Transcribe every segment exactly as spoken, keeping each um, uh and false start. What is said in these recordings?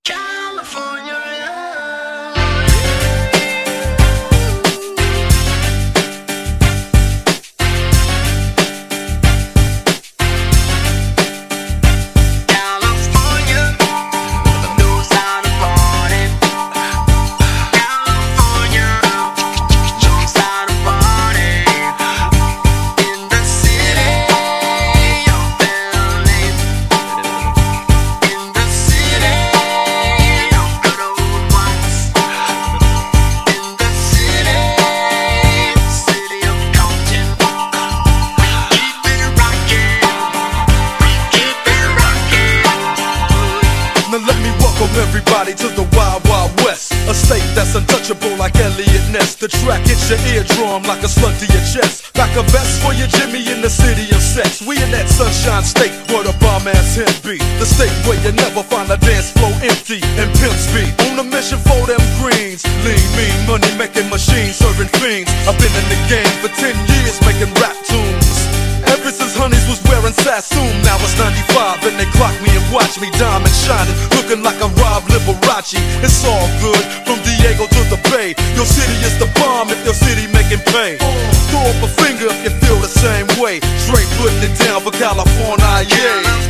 Everybody to the Wild Wild West, a state that's untouchable like Elliot Ness. The track hits your eardrum like a slug to your chest. Back a vest for your Jimmy in the city of sex. We in that sunshine state where the bomb ass him be. The state where you never find a dance floor empty and pimps be on a mission for them greens. Lean, mean, money making machines serving fiends. I've been in the game for ten years making rap tunes. Ever since Honeys was wearing Sassoon, now it's ninety-five and they clock me and watch me diamond shining, looking like a Rob Liberace. It's all good from Diego to the Bay. Your city is the bomb if your city making pay. Throw up a finger if you feel the same way. Straight putting it down for California, yeah.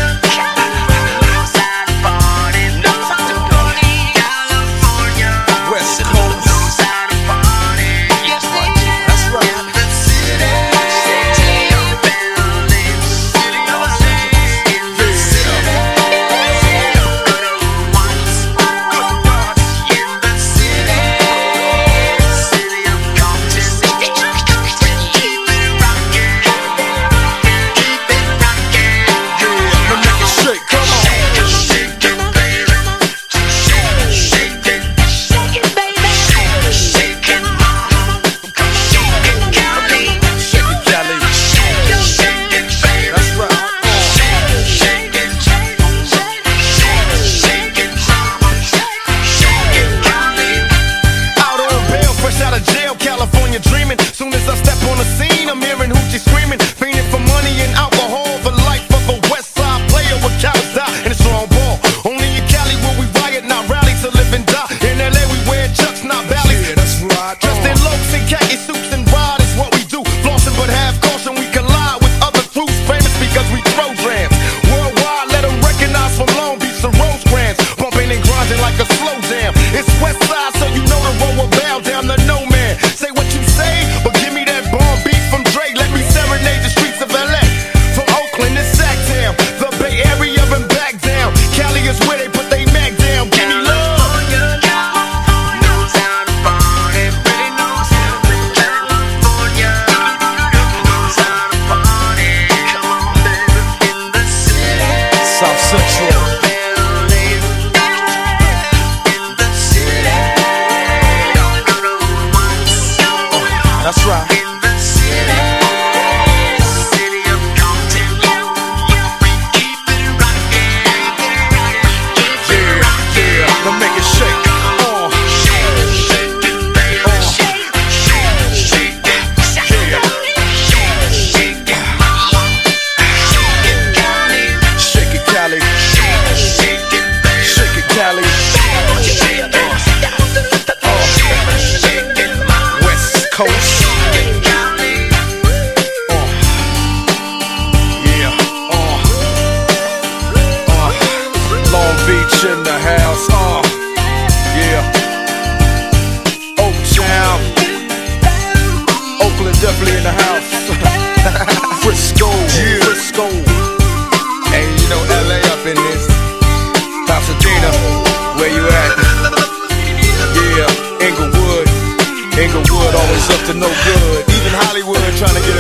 California dreaming. Soon as I step on the scene, I'm hearing hoochie screaming, fiending for money and alcohol. The life of a West Side player with cowards die and a strong ball. Only in Cali will we riot, not rally to live and die. In L A we wear chucks, not valleys. Yeah, that's right. Dressed in locs and khaki suits and ride is what we do. Flossing but have caution, we collide with other crews. Famous because we throw drams. Worldwide, let them recognize from Long Beach to Rosecrans. Bumping and grinding like a slow jam. It's West Side, so you know the road will bow down to no man. Say what you say, but give me that bomb beat from Dre. Let me serenade the streets of L A. From Oakland to Sacktown, the Bay Area and back down. Cali is where they put they Mac down. Give me love. South Central. That's right. In the city, city of Compton, we keep it rockin'. Yeah, yeah, now make it shake. Uh. Shake, shake it, baby. Uh. Shake, shake, shake it, yeah. Shake, shake it, mama. Shake it, Cali. Shake it, Cali. Shake, shake it, baby. Shake it, Cali. Shake it, uh. Shake it, mama. West Coast. In the house, uh, yeah. Oaktown, Oakland definitely in the house. Frisco, yeah. Frisco. Hey, you know L A up in this. Pasadena, where you at? Yeah, Inglewood, Inglewood always up to no good. Even Hollywood trying to get